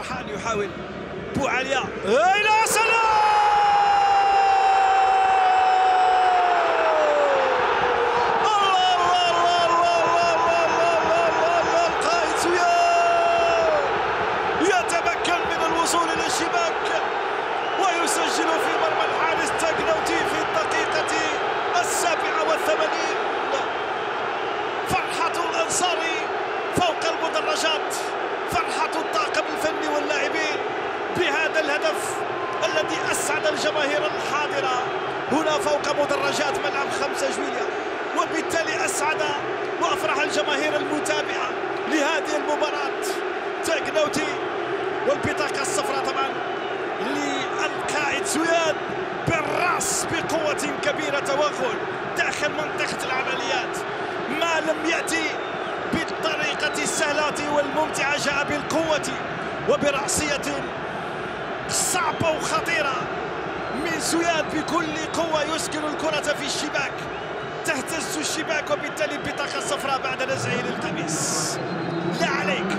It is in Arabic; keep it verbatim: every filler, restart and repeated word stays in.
فرحان يحاول بوعليا إلى سلام. القائد زياد يتمكن من الوصول إلى الشباك ويسجل في مرمى الحارس تاكنوتي في الدقيقة السابعة والثمانين. فرحة الأنصاري فوق المدرجات، فرحة الطاقم الفني واللاعبين بهذا الهدف الذي أسعد الجماهير الحاضرة هنا فوق مدرجات ملعب خمسة جويلية، وبالتالي أسعد وأفرح الجماهير المتابعة لهذه المباراة. تاكنوتي والبطاقة الصفراء طبعا للقائد زياد بالرأس بقوة كبيرة، توغل داخل منطقة العمليات. ما لم يأتي بالطريقة السهلة والممتعة جاء بالقوة وبرأسية صعبة وخطيرة من زياد بكل قوة يسكن الكرة في الشباك، تهتز الشباك، وبالتالي البطاقة الصفراء بعد نزعه للقميص. لا عليك